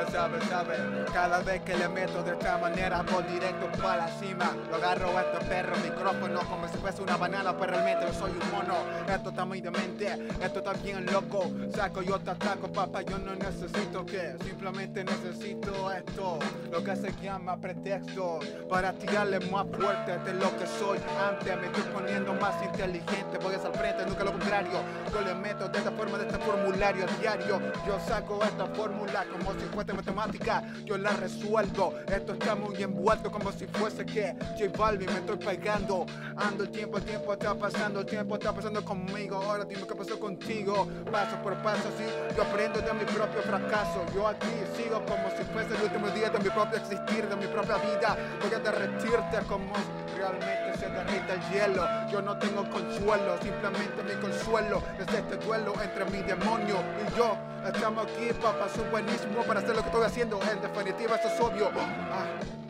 sabes. Cada vez que le meto de esta manera voy directo para la cima. Lo agarro a este perro micrófono como si fuese una banana, pero realmente yo soy un mono. Esto está muy demente, esto está bien loco. Saco yo te ataco, papá, yo no necesito que, simplemente necesito esto. Lo que se llama pretexto para tirarle más fuerte de lo que soy antes. Me estoy poniendo más inteligente, voy hacia el frente, nunca lo contrario. Yo le meto de esta forma, de este formulario a diario. Yo saco esta fórmula como si fuese matemática, yo la resuelvo. Esto está muy envuelto como si fuese que J Balvin me estoy pegando. Ando el tiempo está pasando, el tiempo está pasando conmigo. Ahora dime qué pasó contigo. Paso por paso, sí, yo aprendo de mi propio fracaso. Yo aquí sigo como si fuese el último día de mi propio existir, de mi propia vida. Voy a derretirte como realmente se derrita el hielo. Yo no tengo consuelo, simplemente mi consuelo es este duelo entre mi demonio y yo. Estamos aquí, papá, soy buenísimo para hacer lo que estoy haciendo. En definitiva, eso es obvio.